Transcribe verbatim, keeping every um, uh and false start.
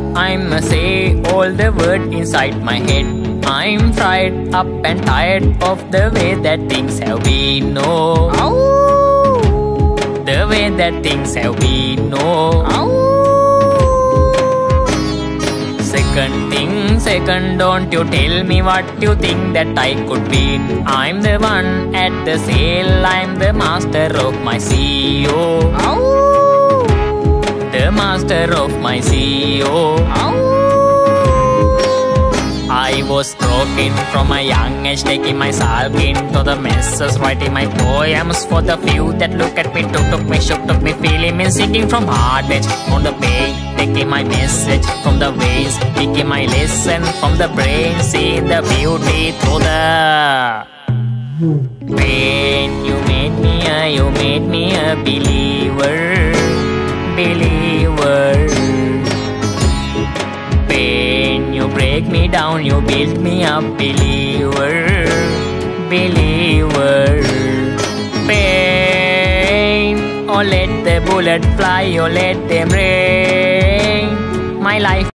I'ma say all the words inside my head. I'm fried up and tired of the way that things have been. No, oh. The way that things have been. No, oh. Second thing, second, don't you tell me what you think that I could be. I'm the one at the sail, I'm the master of my C E O. Oh. The master of my C E O. Oh. I was broken from a young age, taking my sulk into the messes, writing my poems for the few that look at me, took, took me, shook, took me, feeling me, singing from heart edge on the page, taking my message from the veins, taking my lesson from the brain, seeing the beauty through the pain. You made me a, you made me a believer, believer. Pain, you break me down, you build me up, believer, believer. Pain, oh let the bullet fly, oh let them rain. My life